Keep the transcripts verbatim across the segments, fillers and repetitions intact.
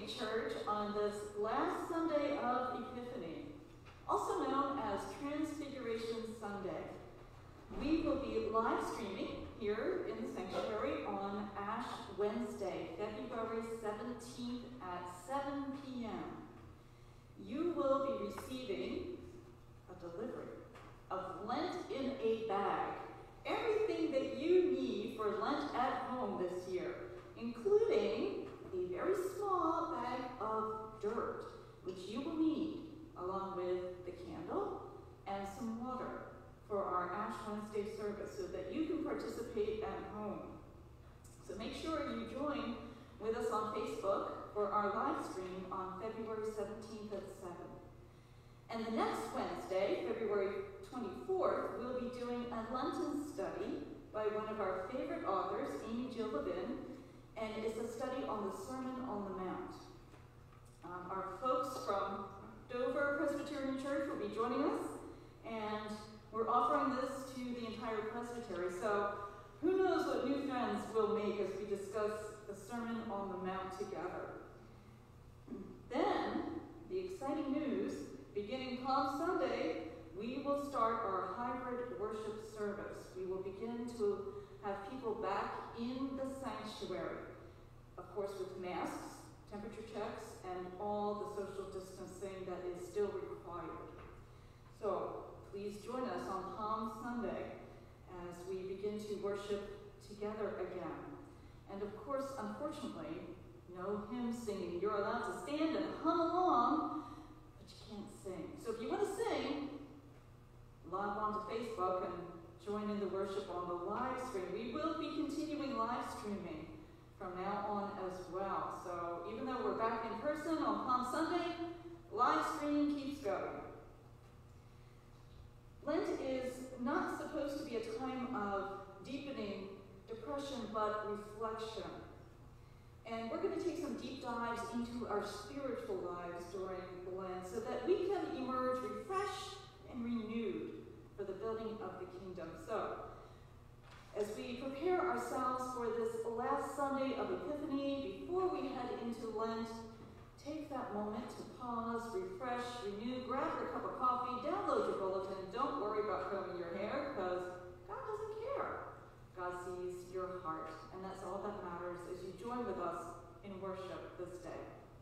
Presbyterian Church on this last Sunday of Epiphany, also known as Transfiguration Sunday. We will be live streaming here in the sanctuary on Ash Wednesday, February seventeenth at seven p m You will be receiving a delivery of Lent in a bag. Everything that you need for Lent at home this year, including a very small bag of dirt, which you will need, along with the candle and some water for our Ash Wednesday service so that you can participate at home. So make sure you join with us on Facebook for our live stream on February seventeenth at seven. And the next Wednesday, February twenty-fourth, we'll be doing a Lenten study by one of our favorite authors, Amy Jill Levin, and it's a study on the Sermon on the Mount. Um, our folks from Dover Presbyterian Church will be joining us, and we're offering this to the entire presbytery. So who knows what new friends we'll make as we discuss the Sermon on the Mount together. Then, the exciting news, beginning Palm Sunday, we will start our hybrid worship service. We will begin to have people back in the sanctuary, of course with masks, temperature checks, and all the social distancing that is still required. So please join us on Palm Sunday as we begin to worship together again. And of course, unfortunately, no hymn singing. You're allowed to stand and hum along, but you can't sing. So if you want to sing, log on to Facebook and join in the worship on the live stream. We will be continuing live streaming from now on as well. So even though we're back in person on Palm Sunday, live stream keeps going. Lent is not supposed to be a time of deepening depression, but reflection. And we're going to take some deep dives into our spiritual lives during Lent so that we can emerge refreshed and renewed for the building of the kingdom. So, as we prepare ourselves for this last Sunday of Epiphany, before we head into Lent, take that moment to pause, refresh, renew, grab your cup of coffee, download your bulletin. Don't worry about combing your hair, because God doesn't care. God sees your heart, and that's all that matters as you join with us in worship this day.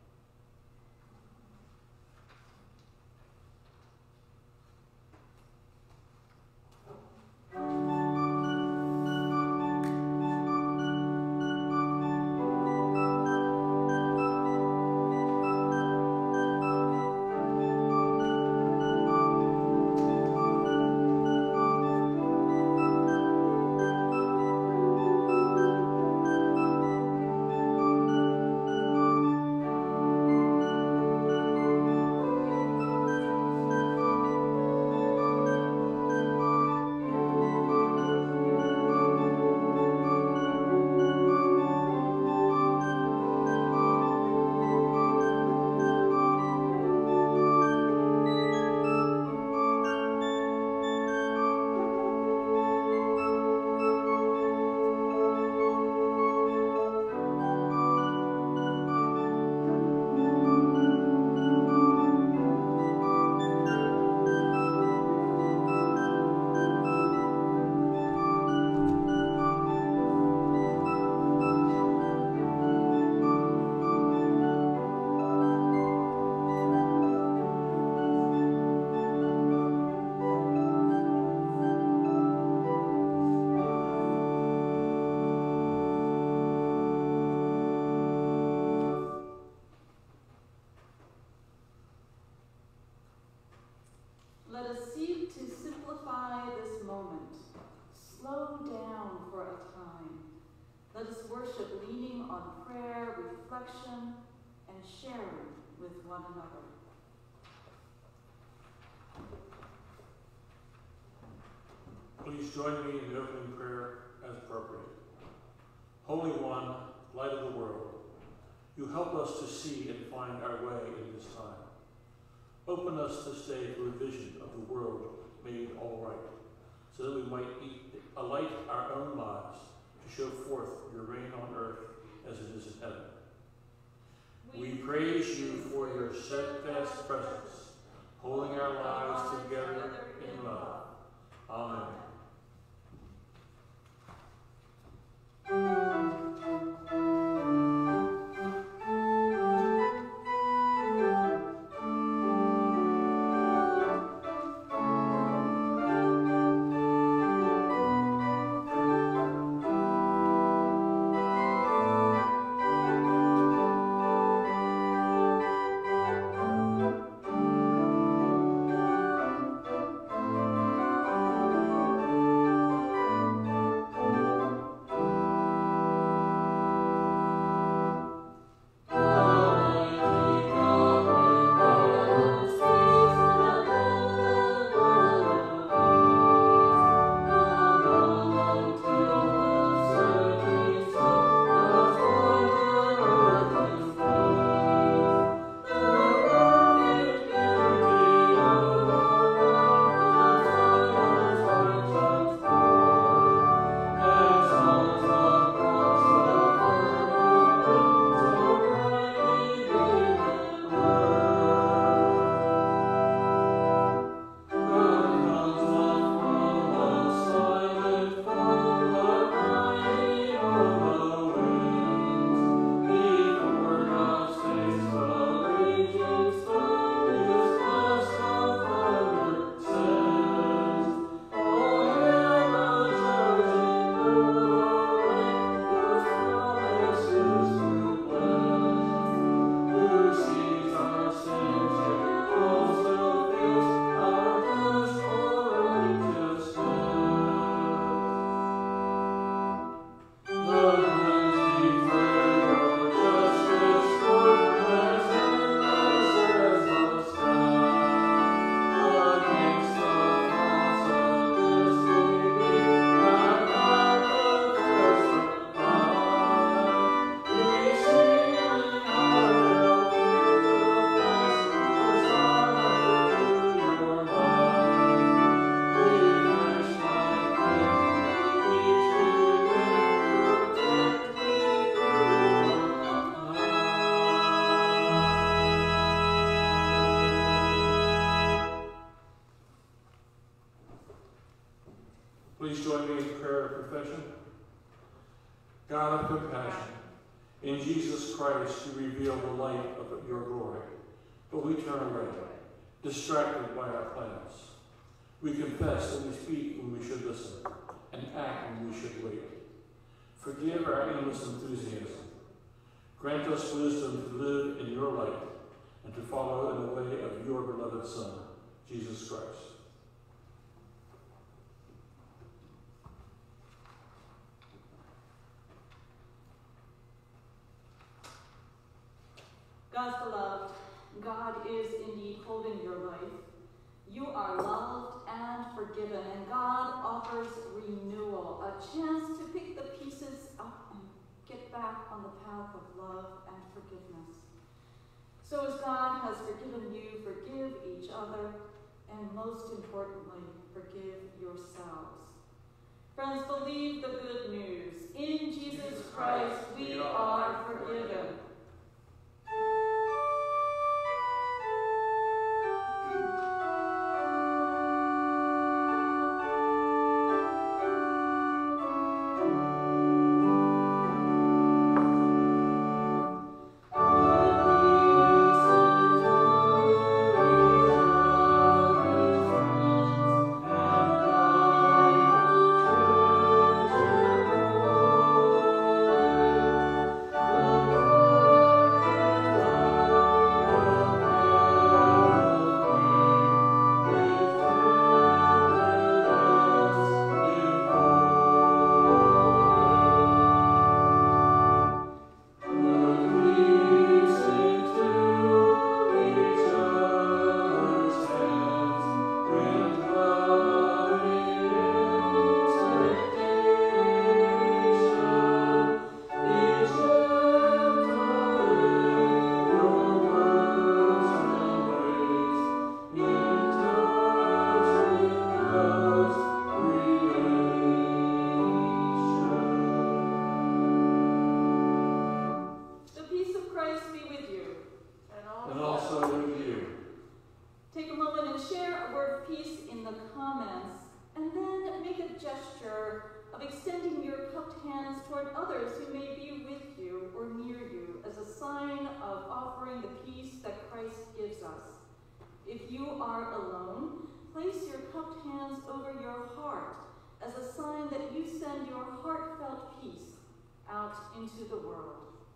Let us seek to simplify this moment. Slow down for a time. Let us worship leaning on prayer, reflection, and sharing with one another. Please join me in the opening prayer as appropriate. Holy One, light of the world, you help us to see and find our way in this time. Open us this day to a vision of the world made all right, so that we might alight our own lives to show forth your reign on earth as it is in heaven. We praise you for your steadfast presence, holding our lives together in love. Amen. Please join me in prayer of confession. God of compassion, in Jesus Christ you reveal the light of your glory, but we turn away, distracted by our plans. We confess that we speak when we should listen, and act when we should wait. Forgive our aimless enthusiasm. Grant us wisdom to live in your light, and to follow in the way of your beloved Son, Jesus Christ. God's beloved, God is indeed holding your life. You are loved and forgiven, and God offers renewal, a chance to pick the pieces up and get back on the path of love and forgiveness. So as God has forgiven you, forgive each other, and most importantly, forgive yourselves. Friends, believe the good news. In Jesus Christ, we are forgiven. Thank you. out into the world.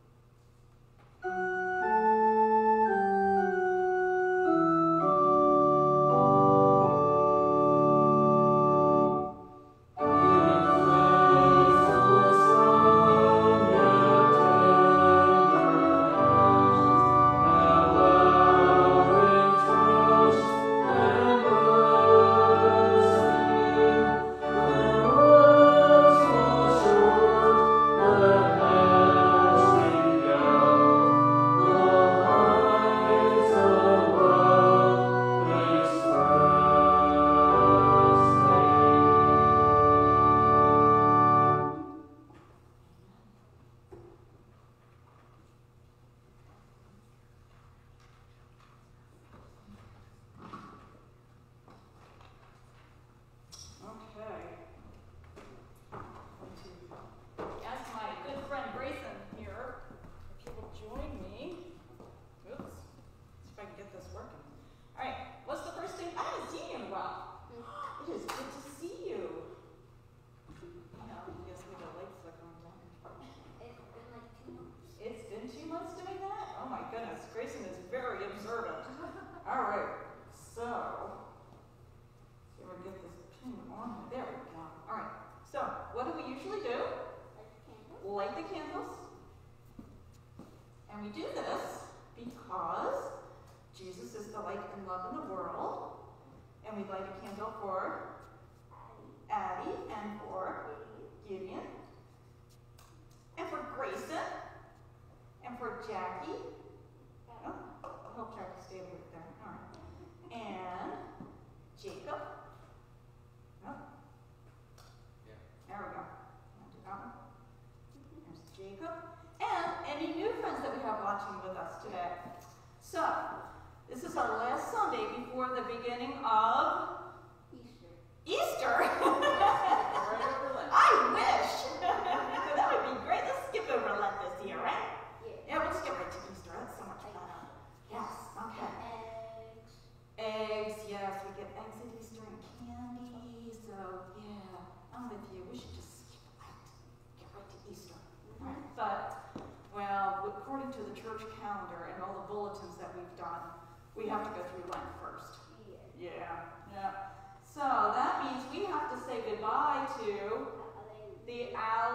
We have to go through Lent first. Yeah. Yeah. Yeah. So that means we have to say goodbye to the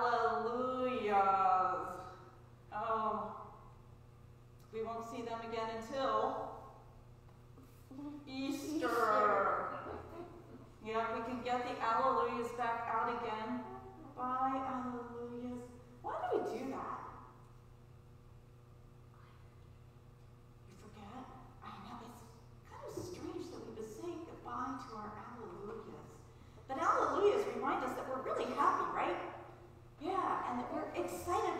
Alleluias. Oh, we won't see them again until Easter. Yeah, we can get the Alleluias back out again. Bye, Alleluias. Why do we do that? To our Alleluias. But Alleluias remind us that we're really happy, right? Yeah, and that we're excited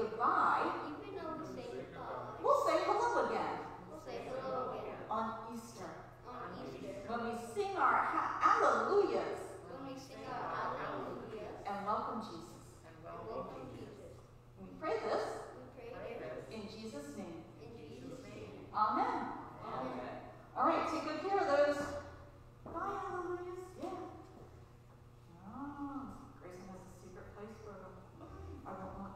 goodbye, even though we say goodbye, we'll say hello again we'll say hello again on Easter. on Easter. When we sing our ha- hallelujahs When we sing our hallelujahs and welcome Jesus. and welcome Jesus. We pray this We pray this in Jesus' name. in Jesus' name. Amen. Amen. All right, take good care of those. Bye, hallelujahs. Yeah. Oh, Grayson has a secret place for them. I won't look.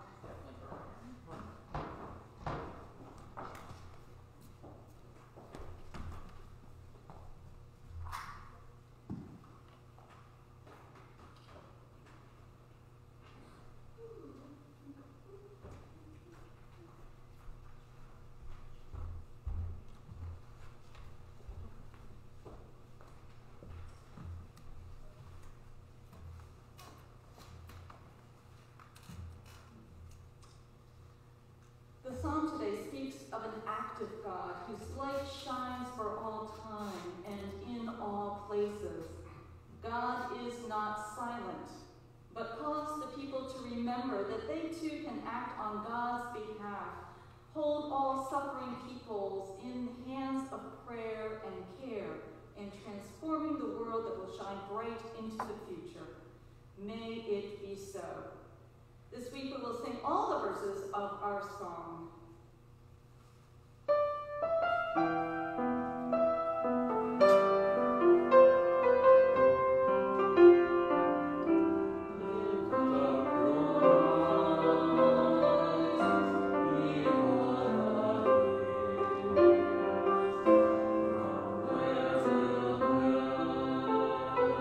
The psalm today speaks of an active God whose light shines for all time and in all places. God is not silent, but calls the people to remember that they too can act on God's behalf, hold all suffering peoples in the hands of prayer and care in transforming the world that will shine bright into the future. May it be so. This week we will sing all the verses of our song.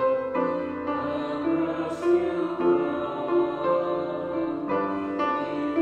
Thank you.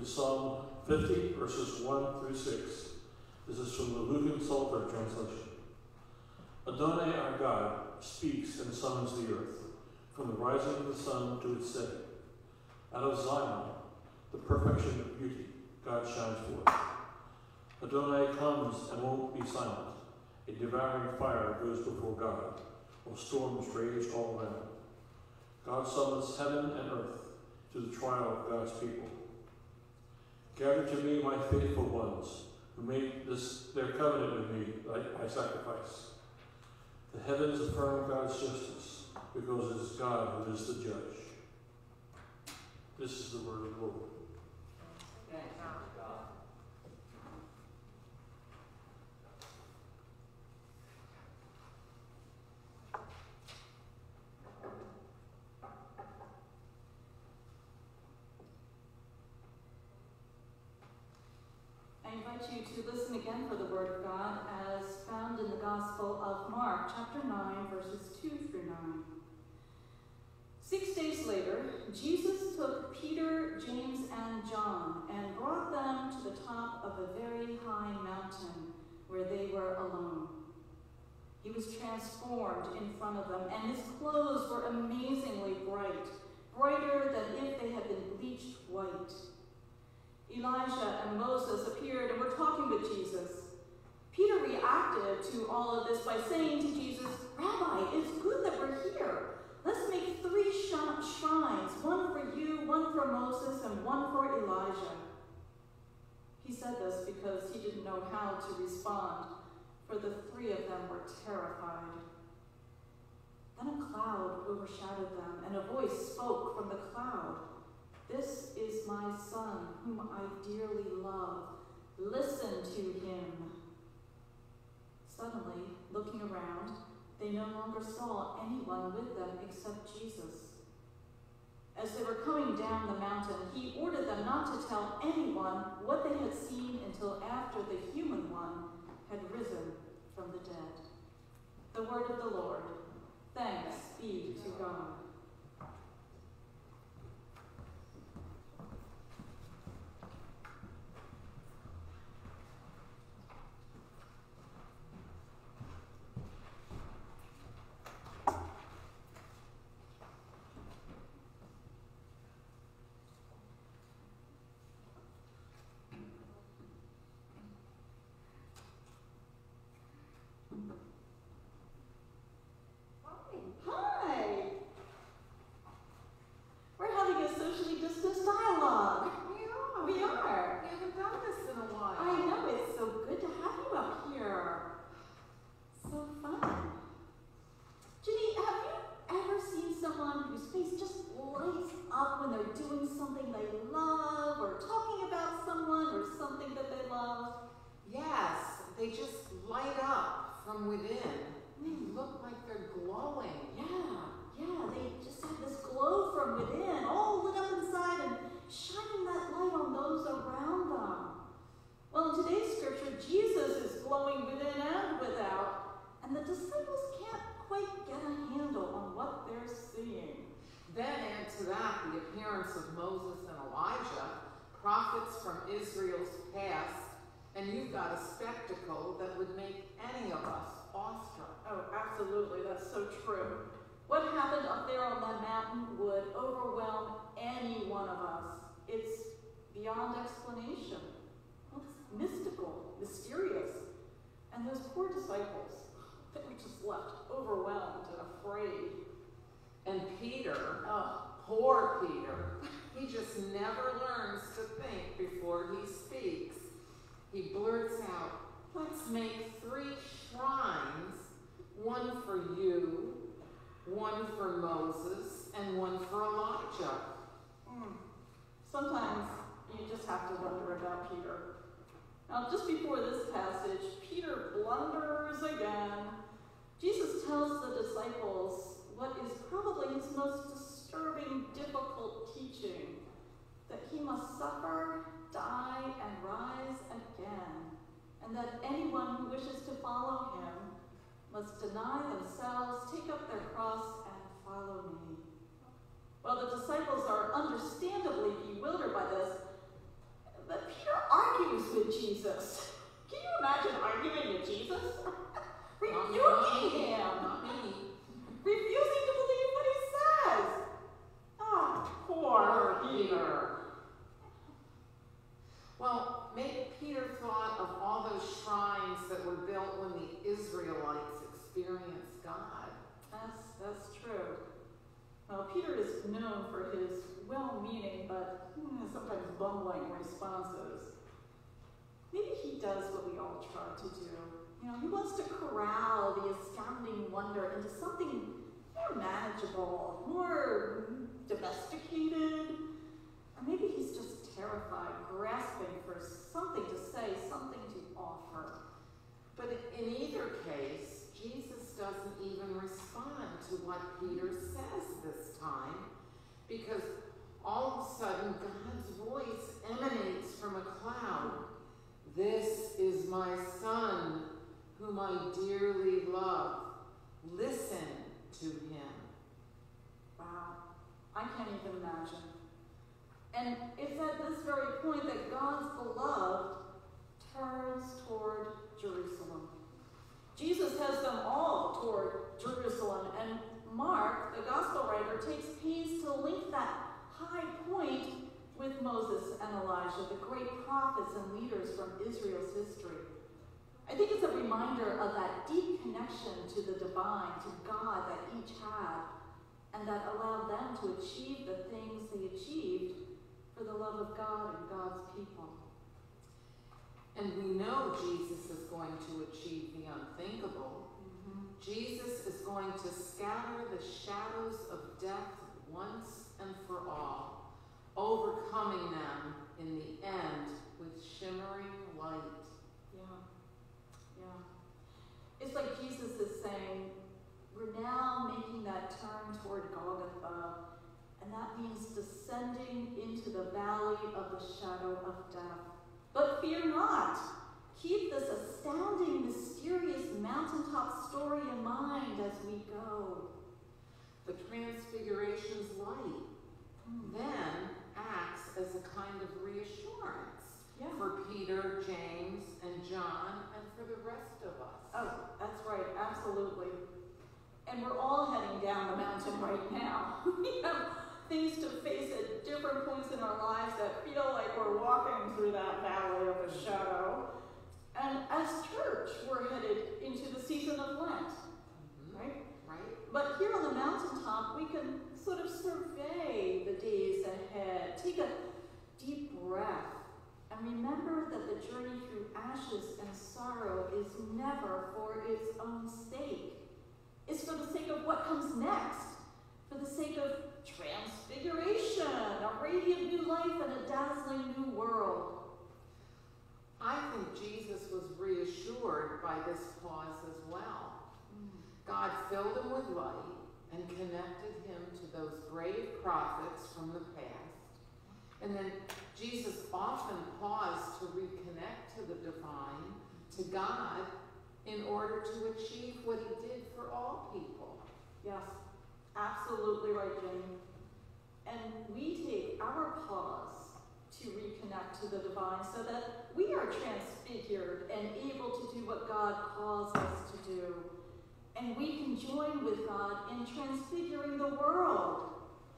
Psalm fifty, verses one through six. This is from the Lutheran Psalter translation. Adonai, our God, speaks and summons the earth, from the rising of the sun to its setting. Out of Zion, the perfection of beauty, God shines forth. Adonai comes and won't be silent. A devouring fire goes before God, while storms rage all around. God summons heaven and earth to the trial of God's people. Gather to me my faithful ones, who made this their covenant with me by sacrifice. The heavens affirm God's justice, because it is God who is the judge. This is the word of the Lord. Thanks, God. I invite you to listen again for the Word of God as found in the Gospel of Mark, chapter nine, verses two through nine. Six days later, Jesus took Peter, James, and John and brought them to the top of a very high mountain where they were alone. He was transformed in front of them, and his clothes were amazingly bright, brighter than if they had been bleached white. Elijah and Moses appeared and were talking with Jesus. Peter reacted to all of this by saying to Jesus, "Rabbi, it's good that we're here. Let's make three shrines, one for you, one for Moses, and one for Elijah." He said this because he didn't know how to respond, for the three of them were terrified. Then a cloud overshadowed them, and a voice spoke from the cloud. "This is my son, whom I dearly love. Listen to him." Suddenly, looking around, they no longer saw anyone with them except Jesus. As they were coming down the mountain, he ordered them not to tell anyone what they had seen until after the human one had risen from the dead. The word of the Lord. Thanks be to God. Hi! We're having a socially distanced dialogue. We are. We are. We haven't done this in a while. I know, it's so good to have you up here. So fun. Ginny, have you ever seen someone whose face just lights up when they're doing something they love, or talking about someone or something that they love? Yes, they just light up from within. They look like they're glowing. Yeah, yeah, they just have this glow from within, all lit up inside and shining that light on those around them. Well, in today's scripture, Jesus is glowing within and without, and the disciples can't quite get a handle on what they're seeing. Then add to that the appearance of Moses and Elijah, prophets from Israel's past, and you've got a spectacle that would make any of us awestruck. Oh, absolutely, that's so true. What happened up there on that mountain would overwhelm any one of us. It's beyond explanation. Well, it's mystical, mysterious. And those poor disciples, they were just left overwhelmed and afraid. And Peter, Oh, poor Peter, he just never learns to think before he speaks. He blurts out, "Let's make three shrines, one for you, one for Moses, and one for Elijah." mm. Sometimes you just have to wonder about Peter. Now, just before this passage, Peter blunders again. Jesus tells the disciples what is probably his most disturbing, difficult teaching, that he must suffer, die, and rise again, and that anyone who wishes to follow him must deny themselves, take up their cross, and follow me. Well, the disciples are understandably bewildered by this, Jesus. Can you imagine arguing with Jesus? Not me, Refuting him. Not me. Refusing to believe what he says. Ah, poor Peter. Well, maybe Peter thought of all those shrines that were built when the Israelites experienced God. That's, that's true. Well, Peter is known for his well-meaning but hmm, sometimes bumbling responses. Maybe he does what we all try to do. You know, he wants to corral the astounding wonder into something more manageable, more domesticated. Or maybe he's just terrified, grasping for something to say, something to offer. But in either case, Jesus doesn't even respond to what Peter says this time, because all of a sudden God's voice emanates from a cloud. This is my Son, whom I dearly love. Listen to him. Wow, I can't even imagine. And it's at this very point that God's beloved turns toward Jerusalem. Jesus has them all toward Jerusalem, and Mark, the gospel writer, takes pains to link that high point with Moses and Elijah, the great prophets and leaders from Israel's history. I think it's a reminder of that deep connection to the divine, to God that each had, and that allowed them to achieve the things they achieved for the love of God and God's people. And we know Jesus is going to achieve the unthinkable. Mm-hmm. Jesus is going to scatter the shadows of death once and for all, overcoming them in the end with shimmering light. Yeah, yeah. It's like Jesus is saying, we're now making that turn toward Golgotha, and that means descending into the valley of the shadow of death. But fear not. Keep this astounding, mysterious mountaintop story in mind as we go. The Transfiguration's light Mm. then acts as a kind of reassurance Yeah. for Peter, James, and John, and for the rest of us. Oh, that's right, absolutely. And we're all heading down the mountain right now. We have things to face at different points in our lives that feel like we're walking through that valley of the shadow. And as church, we're headed into the season of Lent, Mhm. right? Right? But here on the mountaintop, we can sort of survey the days ahead, take a deep breath, and remember that the journey through ashes and sorrow is never for its own sake. It's for the sake of what comes next, for the sake of transfiguration, a radiant new life, and a dazzling new world. I think Jesus was reassured by this pause as well. God filled him with light and connected him to those brave prophets from the past. And then Jesus often paused to reconnect to the divine, to God, in order to achieve what he did for all people. Yes, absolutely right, Ginny. And we take our pause to reconnect to the divine so that we are transfigured and able to do what God calls us to do. And we can join with God in transfiguring the world.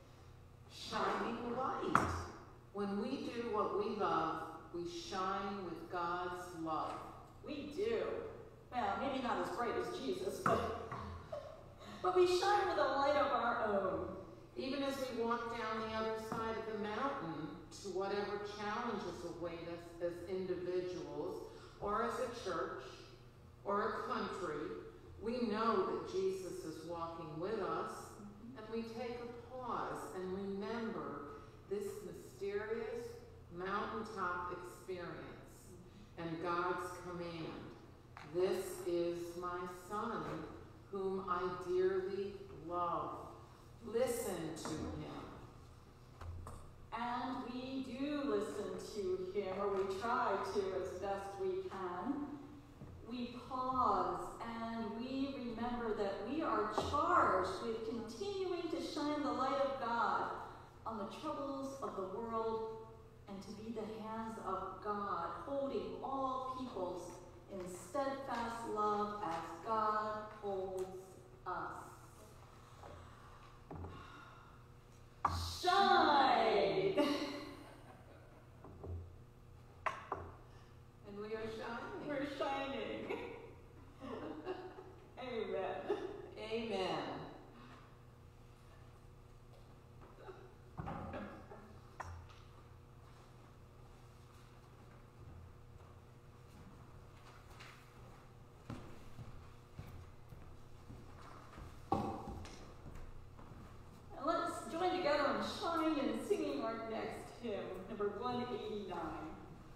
Shining light. When we do what we love, we shine with God's love. We do. Well, maybe not as bright as Jesus, but, but we shine with a light of our own. Even as we walk down the other side of the mountain to whatever challenges await us as individuals, or as a church, or a country, we know that Jesus is walking with us, and we take a pause and remember this mysterious mountaintop experience and God's command. This is my Son, whom I dearly love. Listen to him. And we do listen to him, or we try to as best we can. We pause and we remember that we are charged with continuing to shine the light of God on the troubles of the world and to be the hands of God, holding all twenty-nine.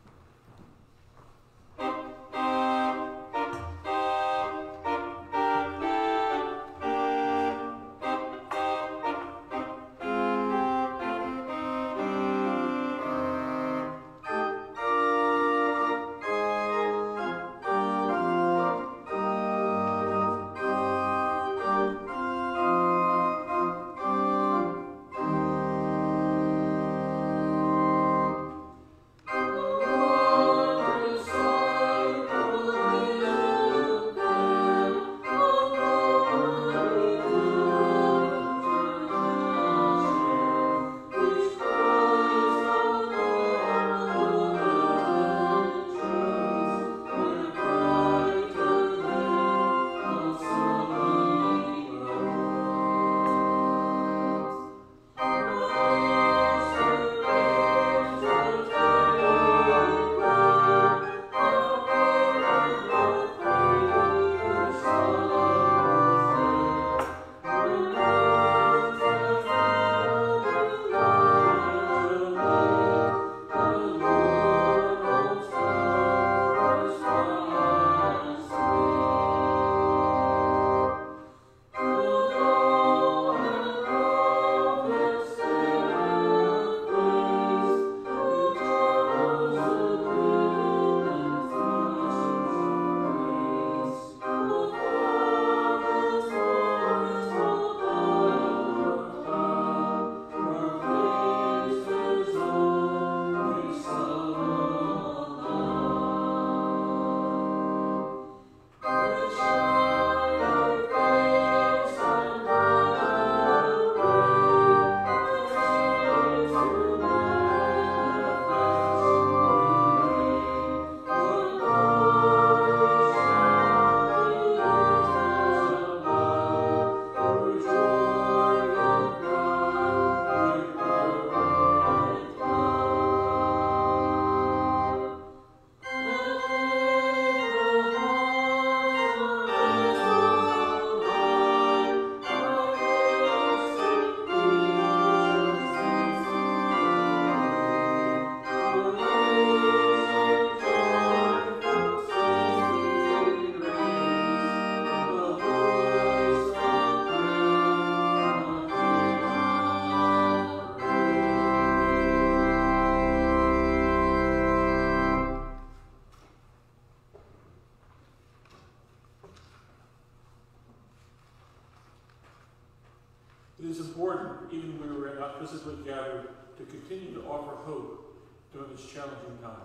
It is important, even when we are not physically gathered, to continue to offer hope during this challenging time.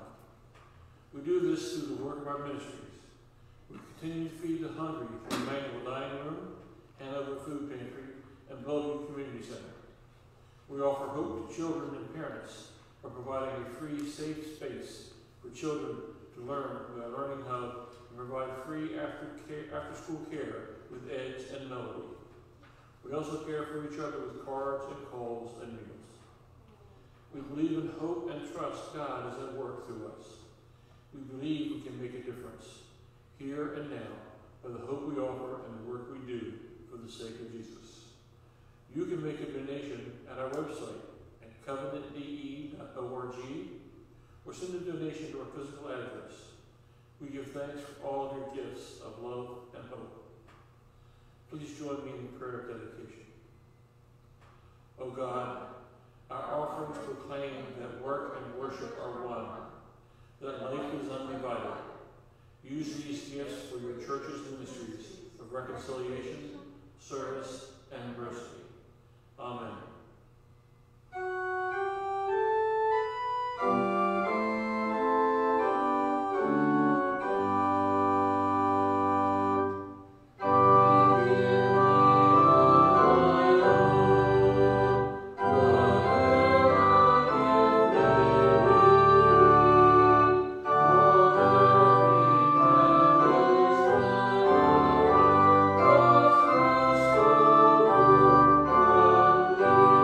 We do this through the work of our ministries. We continue to feed the hungry through Emmanuel Dining Room, Hanover Food Pantry, and Bellevue Community Center. We offer hope to children and parents by providing a free, safe space for children to learn with our Learning Hub and provide free after-school care, after care with Edge and Melody. We also care for each other with cards and calls and meals. We believe in hope and trust God is at work through us. We believe we can make a difference here and now by the hope we offer and the work we do for the sake of Jesus. You can make a donation at our website at covenant d e dot org or send a donation to our physical address. We give thanks for all of your gifts of love and hope. Please join me in the prayer of dedication. O God, our offerings proclaim that work and worship are one, that life is undivided. Use these gifts for your church's ministries of reconciliation, service, and mercy. Amen. Thank you.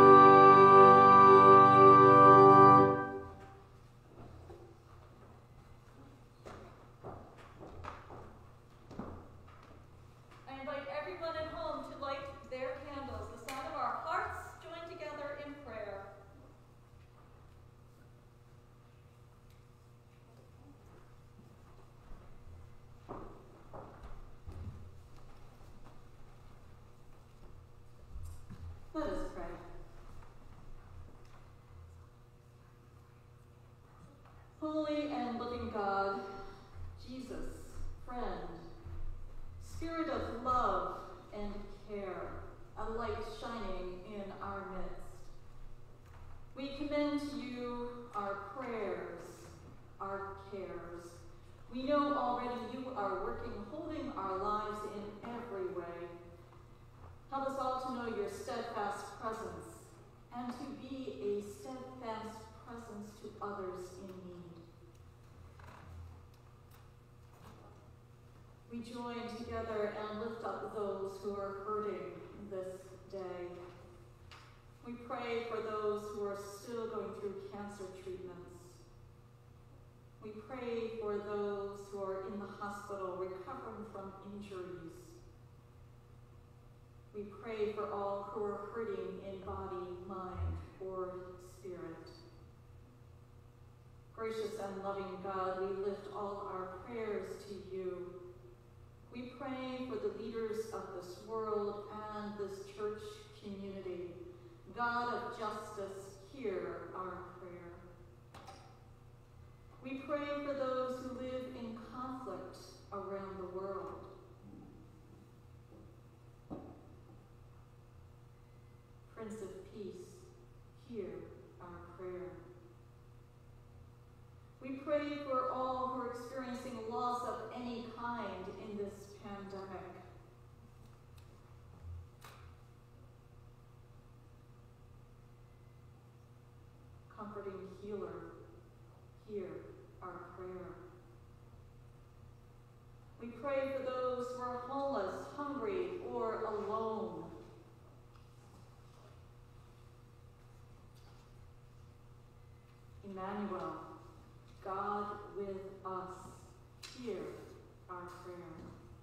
Holy and living God, Jesus, friend, Spirit of love and care, a light shining in our midst. We commend to you our prayers, our cares. We know already you are working, holding our lives in every way. Help us all to know your steadfast presence and to be a steadfast presence to others in need. We join together and lift up those who are hurting this day. We pray for those who are still going through cancer treatments. We pray for those who are in the hospital recovering from injuries. We pray for all who are hurting in body, mind, or spirit. Gracious and loving God, we lift all our prayers to you. We pray for the leaders of this world and this church community. God of justice, hear our prayer. We pray for those who live in conflict around the world. Prince of Peace, hear our prayer. We pray for all who are experiencing loss of any kind in this pandemic. Comforting healer, hear our prayer. We pray for those who are homeless, hungry, or alone. Emmanuel, God with us, hear our prayer.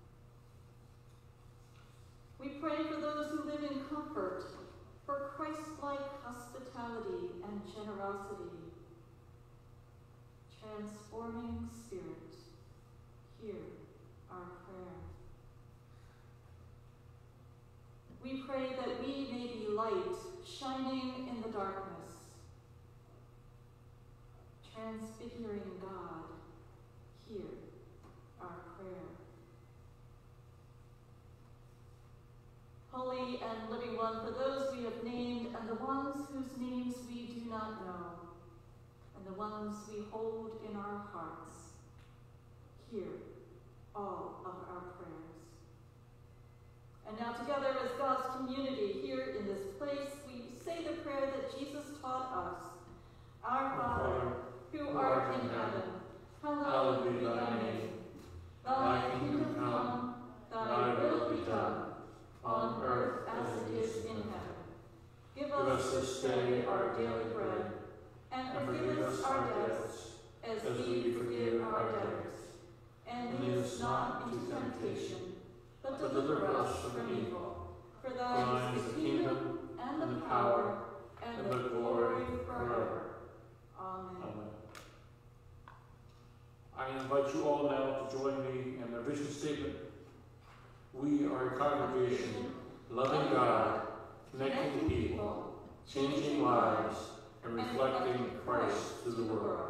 We pray for those who live in comfort, for Christ-like hospitality and generosity. Transforming Spirit, hear our prayer. We pray that we may be light, shining in the darkness. Transfiguring God, hear our prayer. Holy and living one, for those we have named and the ones whose names we do not know, and the ones we hold in our hearts, hear all of our prayers. And now together as God's community here in this place, we say the prayer that Jesus taught us. Our Father, who art in heaven, hallowed be thy name. Thy kingdom come, thy will be done, on earth as it is in heaven. Give us this day our daily bread, and forgive us our debts, as we forgive our debtors. And lead us not into temptation, but deliver us from evil. For thine is the kingdom, and the power, and the glory forever. Amen. Amen. I invite you all now to join me in the vision statement. We are a congregation loving God, connecting people, changing lives, and reflecting Christ to the world.